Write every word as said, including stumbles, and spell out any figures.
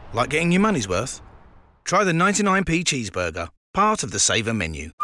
Like getting your money's worth? Try the ninety-nine p cheeseburger, part of the Saver menu.